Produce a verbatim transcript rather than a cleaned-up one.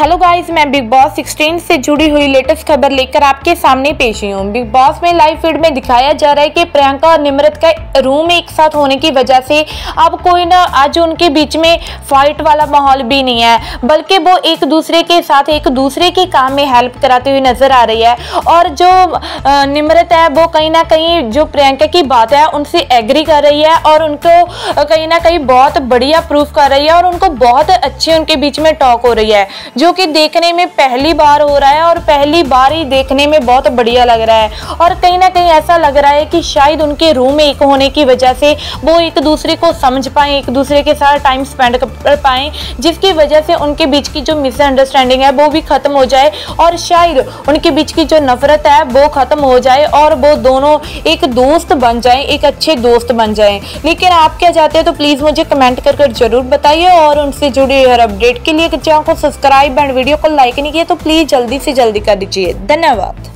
Hello guys, मैं Bigg Boss sixteen से जुड़ी हुई लेटेस्ट खबर लेकर आपके सामने पेश हुई हूँ। बिग बॉस में लाइव फीड में दिखाया जा रहा है कि प्रियंका और निम्रत का रूम एक साथ होने की वजह से अब कोई ना आज उनके बीच में फाइट वाला माहौल भी नहीं है, बल्कि वो एक दूसरे के साथ एक दूसरे के काम में हेल्प कराते हुए नजर आ रही है। और जो निम्रत है वो कहीं ना कहीं जो प्रियंका की बात है उनसे एग्री कर रही है और उनको कहीं ना कहीं बहुत बढ़िया प्रूफ कर रही है और उनको बहुत अच्छी उनके बीच में टॉक हो रही है, जो कि देखने में पहली बार हो रहा है और पहली बार ही देखने में बहुत बढ़िया लग रहा है। और कहीं ना कहीं ऐसा लग रहा है कि शायद उनके रूम में एक होने की वजह से वो एक दूसरे को समझ पाए, एक दूसरे के साथ टाइम स्पेंड कर पाए, जिसकी वजह से उनके बीच की जो मिसअंडरस्टैंडिंग है वो भी खत्म हो जाए और शायद उनके बीच की जो नफरत है वो खत्म हो जाए और वो दोनों एक दोस्त बन जाए, एक अच्छे दोस्त बन जाए। लेकिन आप क्या चाहते हैं तो प्लीज मुझे कमेंट कर कर जरूर बताइए और उनसे जुड़ी हर अपडेट के लिए चैनल को सब्सक्राइब एंड वीडियो को लाइक नहीं किया तो प्लीज जल्दी से जल्दी कर दीजिए। धन्यवाद।